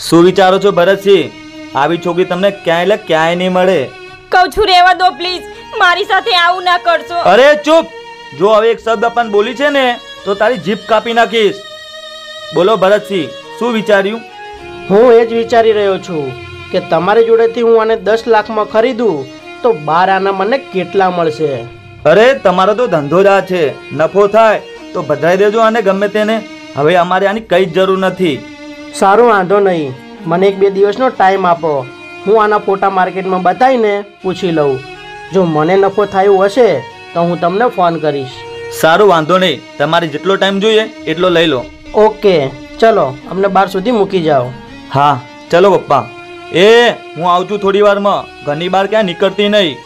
શું વિચારો છો ભરતસિંહ? આવી છોકરી તમને ક્યાંય એટલે ક્યાંય નહીં મળે. કહું છું રહેવા દો પ્લીઝ, મારી સાથે આવું ના કરશો. અરે ચૂપ! જો હવે એક શબ્દ પણ બોલી છે ને તો તારી જીભ કાપી નાખીશ. બોલો ભરતસિંહ, શું વિચાર્યું? હું એ જ વિચારી રહ્યો છું કે તમારી જોડેથી હું આને 10 લાખમાં ખરીદું તો 12 આના મને કેટલા મળશે? અરે તમારો તો ધંધો જ આ છે, નફો થાય તો બધાઈ દેજો આને ગમે તેને. હવે અમારે આની કઈ જ જરૂર નથી. સારું, વાંધો નહીં. મને 1-2 દિવસનો ટાઈમ આપો. હું આના ફોટા માર્કેટમાં બતાવીને પૂછી લઉં. જો મને નફો થયું હશે તો હું તમને ફોન કરીશ. સારું, વાંધો નહીં. તમારે જેટલો ટાઈમ જોઈએ એટલો લઈ લો. ઓકે, ચલો અમને 12 સુધી મૂકી જાઓ. હા ચલો પપ્પા. એ હું આવું છું થોડી વારમાં. ઘરની બહાર ક્યાં નીકળતી નહીં.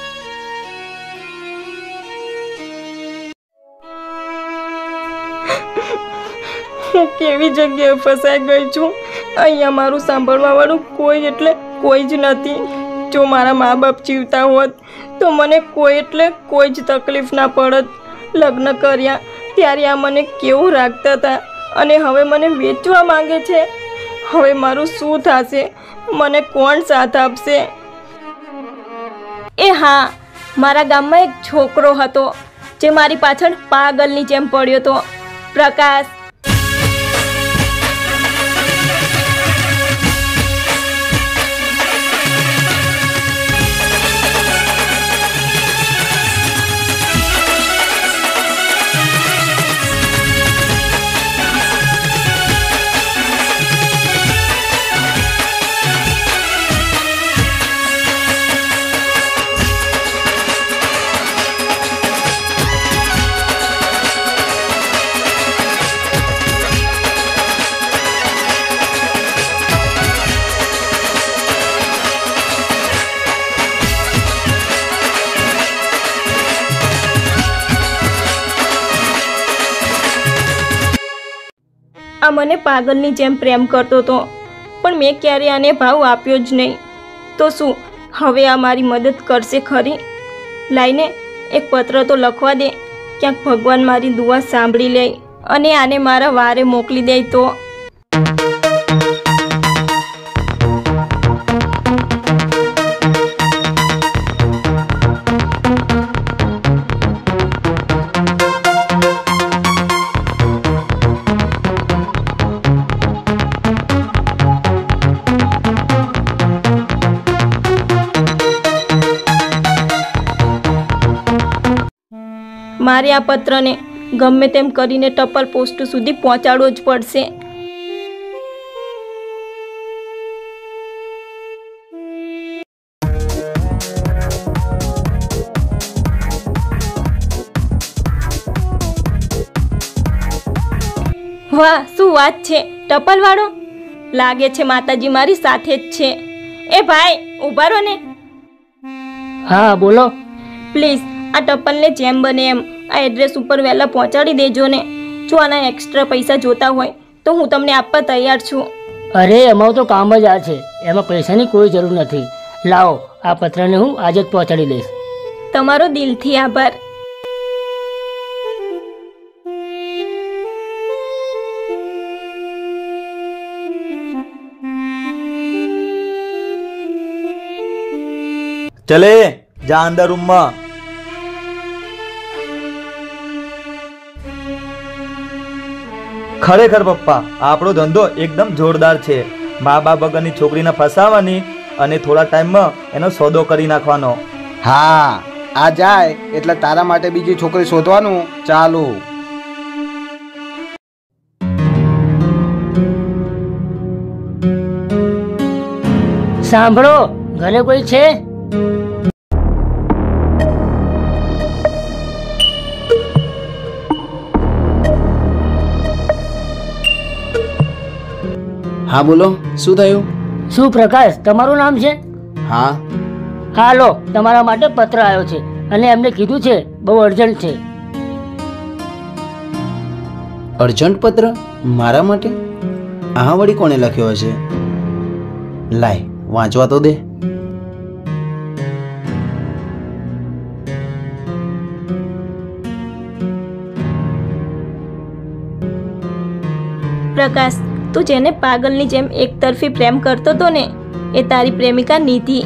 હું કેવી જગ્યાએ ફસાઈ ગઈ છું. અહીંયા મારું સાંભળવા વાળું કોઈ એટલે કોઈ જ નથી. જો મારા મા બાપ જીવતા હોત તો મને કોઈ એટલે કોઈ જ તકલીફ ના પડત. લગ્ન કર્યા ત્યારે આ મને કેવું રાખતા હતા અને હવે મને વેચવા માંગે છે. હવે મારું શું થશે? મને કોણ સાથ આપશે? એ હા, મારા ગામમાં એક છોકરો હતો જે મારી પાછળ પાગલની જેમ પડ્યો હતો. પ્રકાશ. આ મને પાગલની જેમ પ્રેમ કરતો હતો પણ મેં ક્યારે આને ભાવ આપ્યો જ નહીં. તો શું હવે આ મારી મદદ કરશે ખરી? લાઈને એક પત્ર તો લખવા દે. ક્યાંક ભગવાન મારી દુઆ સાંભળી લે અને આને મારા વારે મોકલી દે તો. મારે આ પત્રને ગમે તેમ કરીને ટપાલ પોસ્ટ સુધી પહોંચાડવો જ પડશે. વાહ, શું વાત છે! ટપાલવાળો લાગે છે માતાજી મારી સાથે જ છે. એ ભાઈ ઊભા રહો ને. હા બોલો. પ્લીઝ આ ટપાલને જેમ બને એમ આ એડ્રેસ ઉપર વહેલા પહોંચાડી દેજો ને. જો આના એક્સ્ટ્રા પૈસા જોતા હોય તો હું તમને આપવા તૈયાર છું. અરે અમારું તો કામ જ આ છે, એમાં પૈસાની કોઈ જરૂર નથી. લાવો, આ પત્રને હું આજે જ પહોંચાડી દઈશ. તમારો દિલથી આભાર. ચલે જા અંદર રૂમમાં. ખરેખર પપ્પા, આપણો ધંધો એકદમ જોરદાર છે. મા બાપ વગરની છોકરીને ફસાવાની અને થોડા ટાઈમમાં એનો સોદો કરી નાખવાનો. હા, આ જાય એટલે તારા માટે બીજી છોકરી શોધવાનું ચાલુ. સાંભળો, ઘરે કોઈ છે? હા બોલો, શું થયું? શું પ્રકાશ તમારું નામ છે? હા. હાલો, તમારા માટે પત્ર આવ્યો છે અને એમને કીધું છે બહુ અર્જન્ટ છે. અર્જન્ટ પત્ર મારા માટે? આ વળી કોણે લખ્યો હશે? લાય વાંચવા તો દે. પ્રકાશ, તું જેને પાગલની જેમ એકતરફી પ્રેમ કરતો હતો ને, એ તારી પ્રેમિકા નિધિ.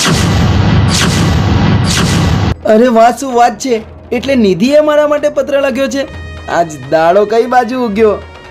અરે વાહ, શું વાત છે! એટલે નિધિએ મારા માટે પત્ર લખ્યો છે. આજ દાડો કઈ બાજુ ઉગ્યો.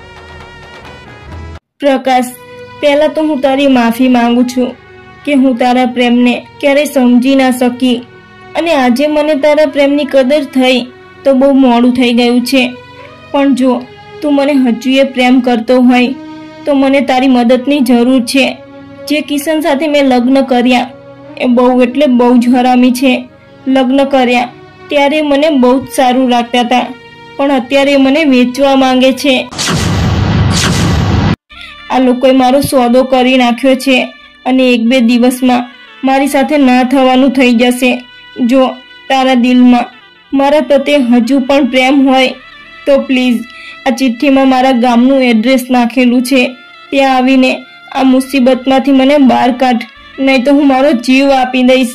પ્રકાશ, પહેલાં તો હું તારી માફી માંગુ છું કે હું તારા પ્રેમને ક્યારેય સમજી ના શકી, અને આજે મને તારા પ્રેમની કદર થઈ તો બહુ મોડું થઈ ગયું છે. પણ જો તું મને હજુએ પ્રેમ કરતો હોય તો મને તારી મદદની જરૂર છે. જે કિશન સાથે મેં લગ્ન કર્યા એ બહુ એટલે બહુ જ હરામી છે. લગ્ન કર્યા ત્યારે મને બહુ જ સારું રાખતા હતા, પણ અત્યારે મને વેચવા માંગે છે. આ લોકોએ મારો સોદો કરી નાખ્યો છે અને 1-2 દિવસમાં મારી સાથે ના થવાનું થઈ જશે. જો તારા દિલમાં મારા પ્રત્યે હજુ પણ પ્રેમ હોય તો પ્લીઝ આ ચિઠ્ઠીમાં મારા ગામનું એડ્રેસ નાખેલું છે, ત્યાં આવીને આ મુસીબતમાંથી મને બહાર કાઢ, નહીં તો હું મારો જીવ આપી દઈશ.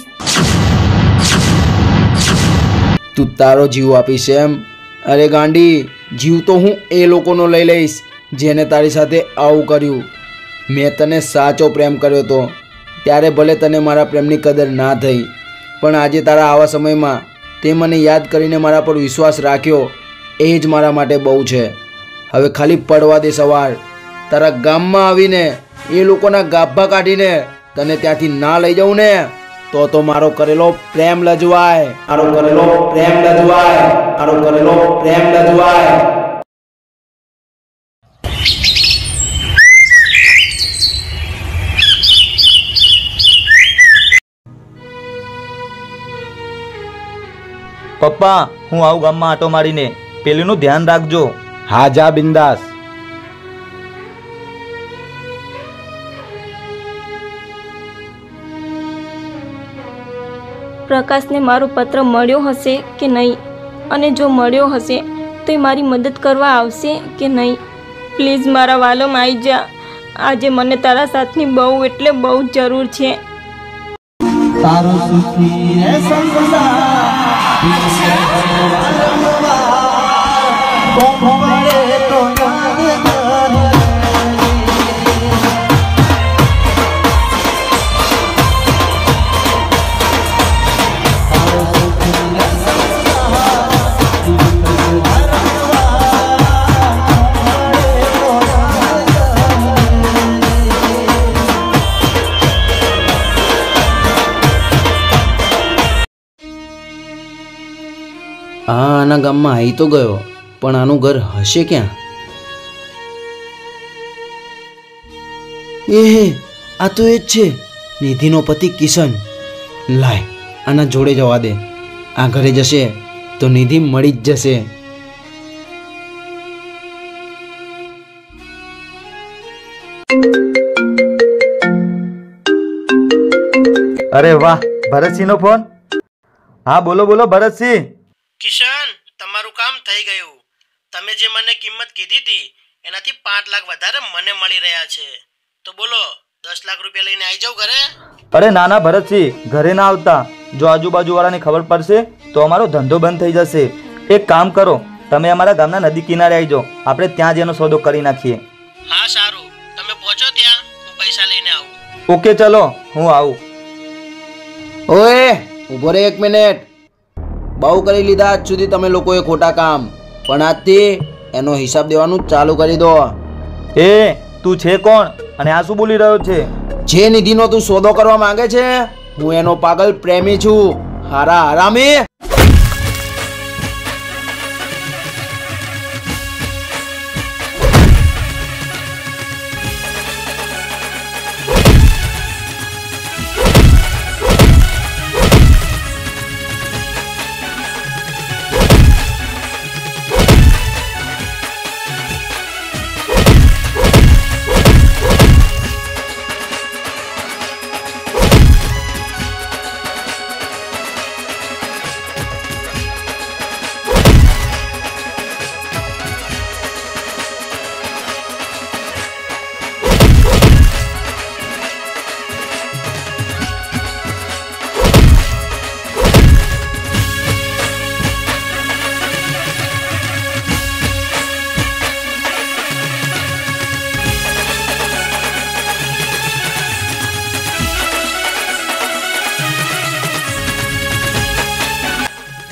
તું તારો જીવ આપીશ એમ? અરે ગાંડી, જીવ તો હું એ લોકોનો લઈ લઈશ જેને તારી સાથે આવું કર્યું. મેં તને સાચો પ્રેમ કર્યો હતો, ત્યારે ભલે તને મારા પ્રેમની કદર ના થઈ, પણ આજે તારા આવા સમયમાં તે મને યાદ કરીને મારા પર વિશ્વાસ રાખ્યો, એ જ મારા માટે બહુ છે. હવે ખાલી પડવા દે સવાર. તારા ગામમાં આવીને એ લોકોના ગાભા કાઢીને તને ત્યાંથી ના લઈ જાઉં ને તો મારો કરેલો પ્રેમ લજવાય, મારો કરેલો પ્રેમ લજવાય, મારો કરેલો પ્રેમ લજવાય. પપ્પા, હું આવું ગામમાં આટો મારીને, પેલીનું ધ્યાન રાખજો. હા, જા બિંદાસ. પ્રકાશને મારો પત્ર મળ્યો હશે કે નહીં, અને જો મળ્યો હશે તો એ મારી મદદ કરવા આવશે કે નહીં. પ્લીઝ મારા વાલમ આવી જા. આજે મને તારા સાથની બહુ એટલે બહુ જ જરૂર છે. તારો સુખી રે સંસાર પડે તો આના ગામમાં આવી તો ગયો, પણ આનું ઘર હશે ક્યાં? આ તો એ જ છે, નિધિનો પતિ કિશન. લાય, આના જોડે જવા દે. આ ઘરે જશે તો નિધિ મળી જ જશે. અરે વાહ, ભરતસિંહનો ફોન. હા, બોલો બોલો ભરતસિંહ. કિશન, તમારું કામ થઈ ગયું. તમે જે મને કિંમત કીધી હતી એનાથી 5 લાખ વધારે મને મળી રહ્યા છે. તો બોલો, 10 લાખ રૂપિયા લઈને આવી જાવ ઘરે? અરે ના ના ભરતસિંહ, ઘરે ના આવતા. જો આજુબાજુ વાળાને ખબર પડશે તો અમારો ધંધો બંધ થઈ જશે. એક કામ કરો, તમે અમારા ગામના નદી કિનારે આવી જાઓ, આપણે ત્યાં જ એનો સોદો કરી નાખીએ. હા સારું, તમે પહોંચો ત્યાં, હું પૈસા લઈને આવું. ઓકે, ચલો હું આવું. ઓએ ઊભો રે 1 મિનિટ. બહુ કરી લીધા આજ સુધી તમે લોકોએ ખોટા કામ, પણ આજથી એનો હિસાબ દેવાનું ચાલુ કરી દો. એ તું છે કોણ અને આ શું બોલી રહ્યો છે? જે નિધિનો તું સોદો કરવા માંગે છે, હું એનો પાગલ પ્રેમી છું. હારા હરામી.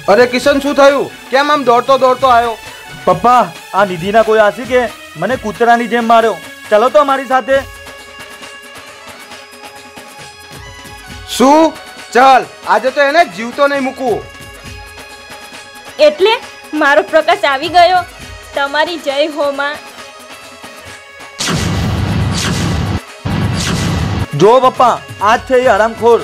અરે કિશન, શું થયું? કેમ આમ દોડતો દોડતો આવ્યો? પપ્પા, આ નિધિના કોઈ આશિકે મને કૂતરાની જેમ માર્યો. ચાલો તો અમારી સાથે. શું? ચાલ, આજે તો એને જીવતો નહીં મૂકવું. એટલે મારો પ્રકાશ આવી ગયો. તમારી જય હો માં. જો પપ્પા, આજ છે એ હરામખોર.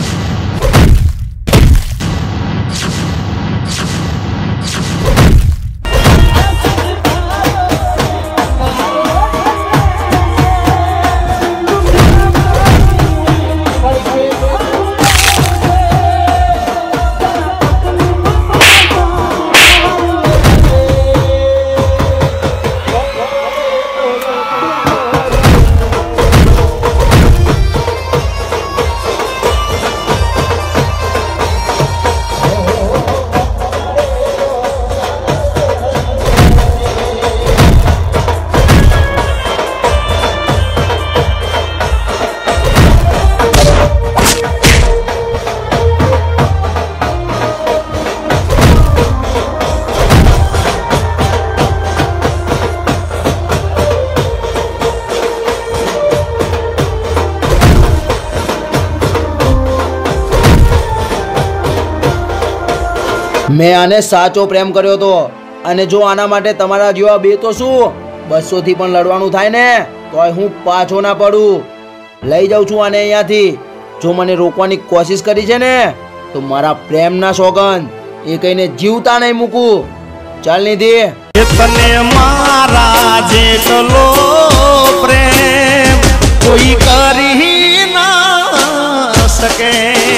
મેં આને સાચો પ્રેમ કર્યો હતો, અને જો આના માટે તમારા જેવા બે તો શું 200 થી પણ લડવાનું થાય ને તોય હું પાછો ના પડું. લઈ જાઉં છું આને અહીંયાથી. જો મને રોકવાની કોશિશ કરી છે ને તો મારા પ્રેમના સોગંદ એ કહીને જીવતા નહીં મૂકું. ચાલ નિધિ. તને મારા જેટલો પ્રેમ કોઈ કરી ના શકે.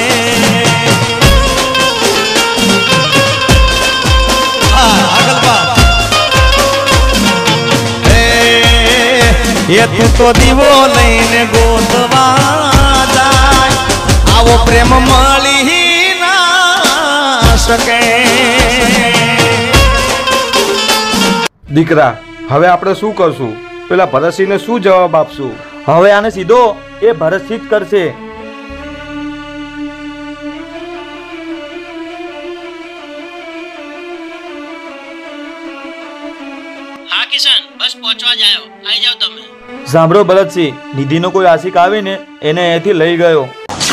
એ તું તો દીવો લઈને ગોતવા જાય, આવો પ્રેમ મળી ના શકે. દીકરા, હવે આપણે શું કરશું? પેલા ભરતસિંહને શું જવાબ આપશું? હવે આને સીધો એ ભરતસિંહ જ કરશે. હા કિશન, બસ પહોંચવા જ આવ્યો. આવી જાઓ તમે. સાંભળો ભરતસિંહ, નિધિનો કોઈ આશિક આવીને એને અહીંથી લઈ ગયો.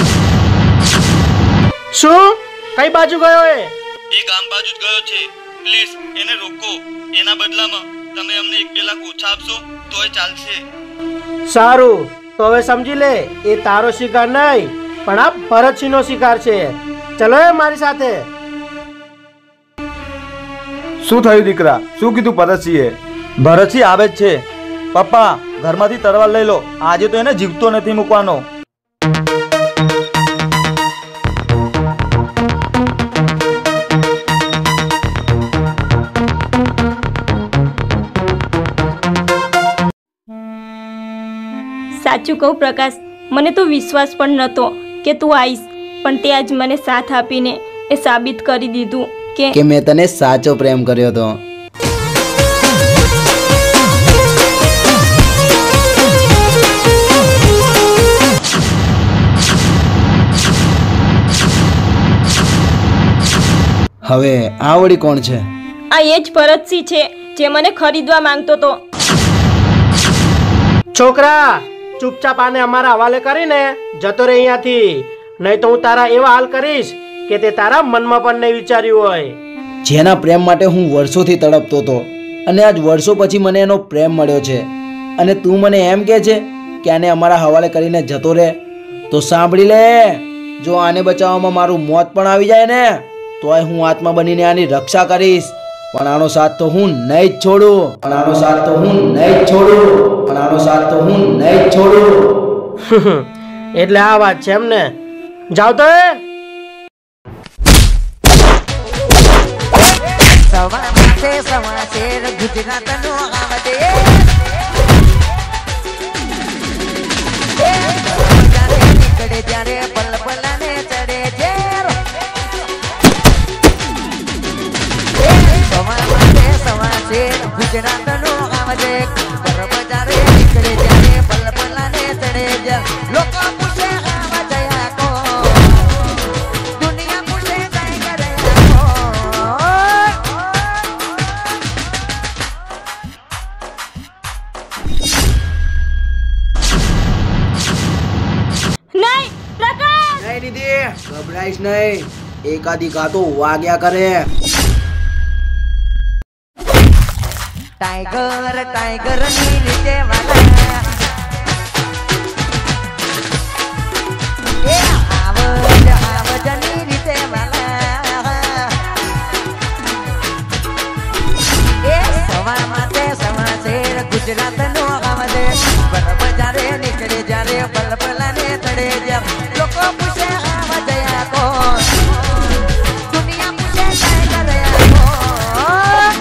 શું? કઈ બાજુ ગયો એ? એ ગામ બાજુ જ ગયો છે. પ્લીઝ એને રોકો. એના બદલામાં તમે અમને 1-2 લાખ ઓછા આપશો તોય ચાલશે. સારું, તો હવે સમજી લે, એ તારો શિકાર નહીં પણ આ ભરતસિંહનો શિકાર છે. ચલો એ મારી સાથે. શું થયું દીકરા? શું કીધું ભરતસિંહે? ભરતસિંહ આવે જ છે. પપ્પા, ઘરમાંથી તરવાર લઈ લો. આજે તો એને જીવતો નથી મૂકવાનો. સાચું કહું પ્રકાશ, મને તો વિશ્વાસ પણ નહોતો કે તું આવીશ, પણ તે આજ મને સાથ આપીને એ સાબિત કરી દીધું કે મેં તને સાચો પ્રેમ કર્યો હતો. હવે આ વળી કોણ છે? આ એ જ ભરતસિંહ છે જે મને ખરીદવા માંગતો હતો. છોકરા, ચૂપચાપ આને અમારા હવાલે કરીને જતો રહે અહીંયાથી, નહીં તો હું તારા એવા હાલ કરીશ કે તે તારા મનમાં પણ નહીં વિચાર્યું હોય. જેના પ્રેમ માટે હું વર્ષોથી તડપતો હતો અને આજ વર્ષો પછી મને એનો પ્રેમ મળ્યો છે, અને તું મને એમ કહે છે કે આને અમારા હવાલે કરીને જતો રહે? તો સાંભળી લે, જો આને બચાવવામાં મારું મોત પણ આવી જાય ને તોય હું આત્મા બનીને આની રક્ષા કરીશ, પણ આનો સાથ તો હું નહીં જ છોડું. પણ આનો સાથ તો હું નહીં જ છોડું. પણ આનો સાથ તો હું નહીં જ છોડું. એટલે આ વાત છે એમને? જાવ તો એ. નહીં, એકાદી ઘા તો વાગ્યા કરે. टाइगर टाइगर नीचे वाला ए आवज नीचे वाला ए सवा माते समासेर गुजरात नो गावदे बजारे निकले जारे बलबलाने तड़े जा लोको पूछे आवजया कोण दुनिया पूछे टाइगर या कोण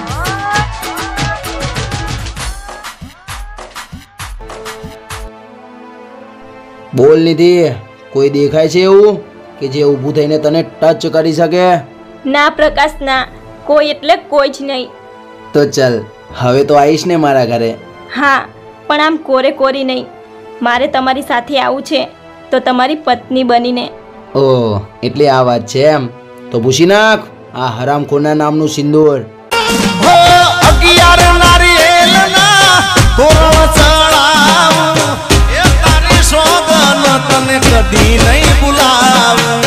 બોલ નિધિ, કોઈ દેખાય છે એવું કે જે ઊભું થઈને તને ટચ કરી શકે? ના પ્રકાશ ના, કોઈ એટલે કોઈ જ નહીં. તો ચલ, હવે તો આવીશ ને મારા ઘરે? હા, પણ આમ કોરે કોરી નહીં. મારે તમારી સાથે આવવું છે, તો તમારી પત્ની બનીને. ઓહ, એટલે આ વાત છે એમ? તો પૂછી નાખ આ હરામખોરના નામનું સિંદૂર. હો 11 નારિયેલના તોરણ ચડાવું, એ તારી સોગન તને કદી નહીં ભૂલાવું.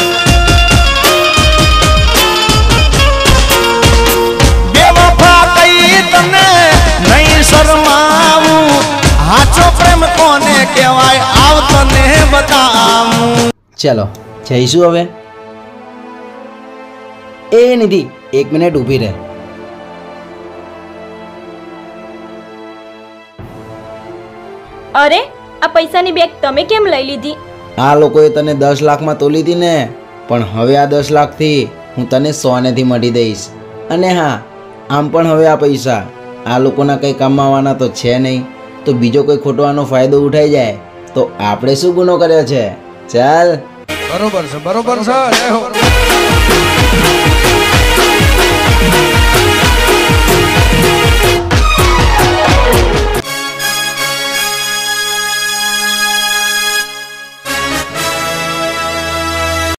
બેવફા કઈ તને નહીં શરમાવું, હાચો પ્રેમ કોને કહેવાય આવ તને બતાવું. ચલો જઈશું હવે. એ નિધિ, 1 મિનિટ ઊભી રહે. અરે, આ પૈસાની બેગ તમે કેમ લઈ લીધી? આ લોકોએ તને 10 લાખમાં તોલી હતી ને, પણ હવે આ 10 લાખથી હું તને 100 થી મળી દઈશ. અને હા, આમ પણ હવે આ પૈસા આ લોકોના કંઈ કામમાં આવવાના તો છે નહીં, તો બીજો કોઈ ખોટો આનો ફાયદો ઉઠાઈ જાય તો આપણે શું ગુનો કર્યો છે? ચાલ. બરોબર છે, બરોબર છે.